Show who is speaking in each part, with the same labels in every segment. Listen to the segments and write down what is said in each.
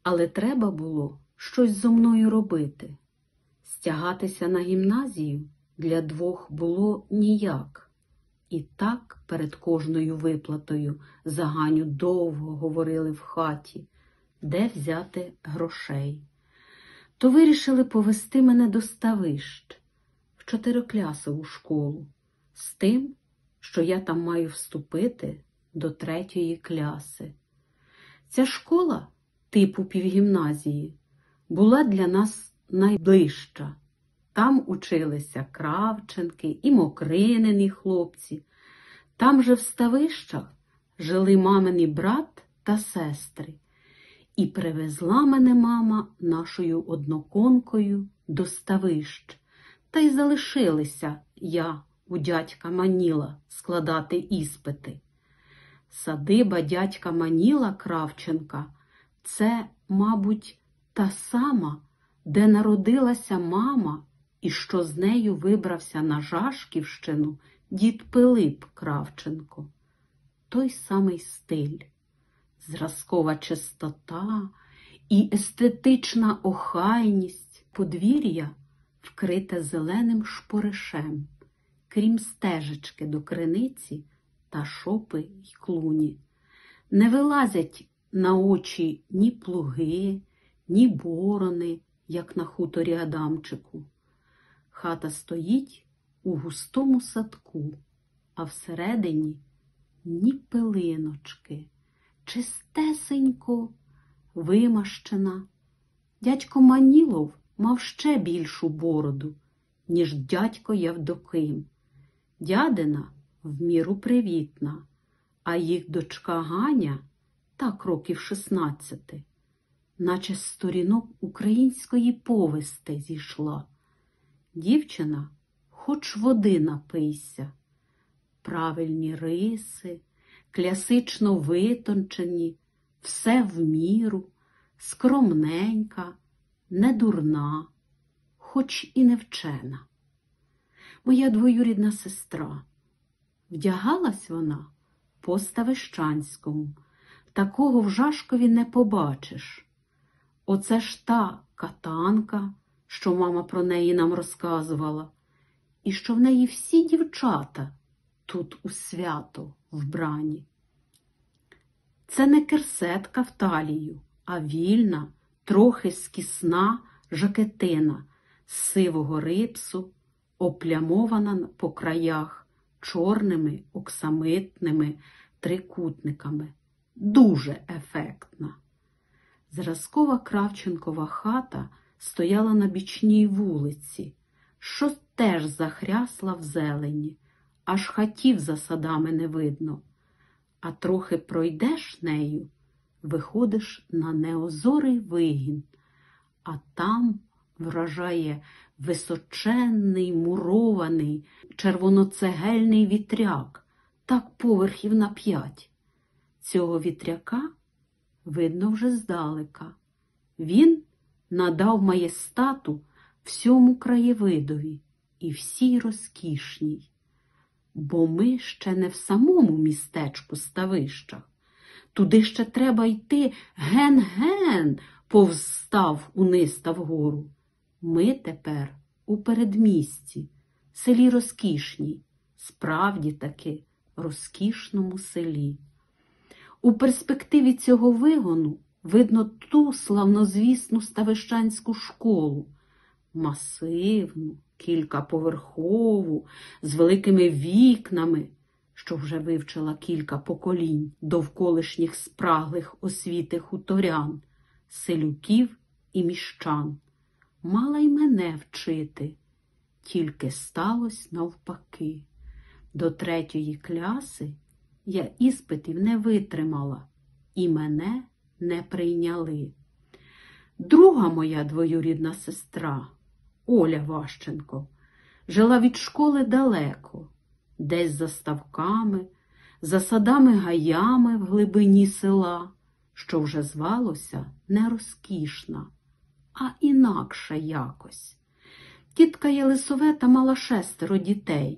Speaker 1: Але треба було щось зо мною робити. Стягатися на гімназію для двох було ніяк. І так перед кожною виплатою за Ганю довго говорили в хаті, де взяти грошей. То вирішили повести мене до Ставищ, в 4-клясову школу, з тим, що я там маю вступити до 3-ї класи. Ця школа, типу півгімназії, була для нас найближча. Там училися Кравченки і Мокринини хлопці. Там же в Ставищах жили мамині брат та сестри. І привезла мене мама нашою одноконкою до Ставищ. Та й залишилася я у дядька Маніла складати іспити. Садиба дядька Маніла Кравченка – це, мабуть, та сама, де народилася мама і що з нею вибрався на Жашківщину дід Пилип Кравченко. Той самий стиль, зразкова чистота і естетична охайність, подвір'я вкрите зеленим шпоришем, крім стежечки до криниці та шопи й клуні. Не вилазять на очі ні плуги, ні борони, як на хуторі Адамчику. Хата стоїть у густому садку, а всередині ні пилиночки, чистесенько вимащена. Дядько Манілов мав ще більшу бороду, ніж дядько Євдоким. Дядина в міру привітна, а їх дочка Ганя, так років 16, наче з сторінок української повісти зійшла. Дівчина, хоч води напийся. Правильні риси, класично витончені, все в міру, скромненька, недурна, хоч і не вчена. Моя двоюрідна сестра. Вдягалась вона по-ставищанському. Такого в Жашкові не побачиш. Оце ж та катанка, що мама про неї нам розказувала, і що в неї всі дівчата тут у свято вбрані. Це не керсетка в талію, а вільна, трохи скісна жакетина з сивого рипсу, оплямована по краях чорними оксамитними трикутниками. Дуже ефектна. Зразкова Кравченкова хата стояла на бічній вулиці, що теж захрясла в зелені, аж хатів за садами не видно. А трохи пройдеш нею, виходиш на неозорий вигін, а там вражає височенний, мурований, червоноцегельний вітряк, так поверхів на 5. Цього вітряка видно вже здалека. Він надав маєстату всьому краєвидові і всій розкішній. Бо ми ще не в самому містечку Ставищах. Туди ще треба йти ген-ген повз став униз та вгору. Ми тепер у передмісті, селі Розкішній, справді таки розкішному селі. У перспективі цього вигону видно ту славнозвісну ставищанську школу, масивну, кількаповерхову, з великими вікнами, що вже вивчила кілька поколінь довколишніх спраглих освіти хуторян, селюків і міщан. Мала й мене вчити, тільки сталося навпаки. До 3-ї класи я іспитів не витримала, і мене не прийняли. Друга моя двоюрідна сестра, Оля Ващенко, жила від школи далеко, десь за ставками, за садами-гаями в глибині села, що вже звалося не Розкішна, а інакше якось. Тітка Єлисавета мала 6 дітей.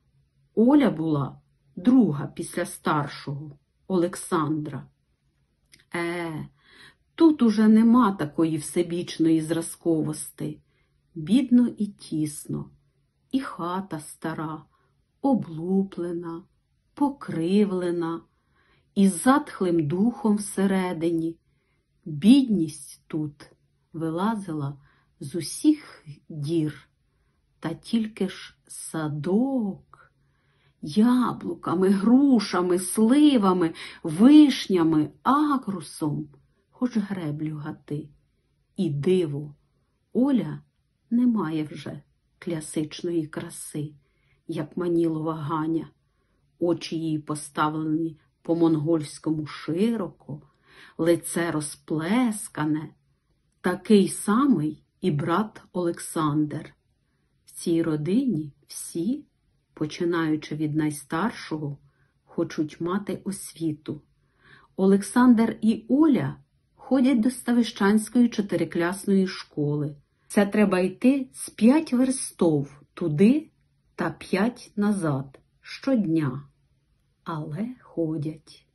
Speaker 1: Оля була друга після старшого, Олександра. Тут уже нема такої всебічної зразковости. Бідно і тісно, і хата стара, облуплена, покривлена, і затхлим духом всередині. Бідність тут вилазила з усіх дір, та тільки ж садок, яблуками, грушами, сливами, вишнями, агрусом, хоч греблю гати. І диво, Оля не має вже клясичної краси, як Манілова Ганя. Очі її поставлені по-монгольському широко, лице розплескане. Такий самий і брат Олександр. В цій родині всі, починаючи від найстаршого, хочуть мати освіту. Олександр і Оля ходять до Ставищанської 4-клясної школи. Це треба йти з 5 верстов туди та 5 назад щодня. Але ходять.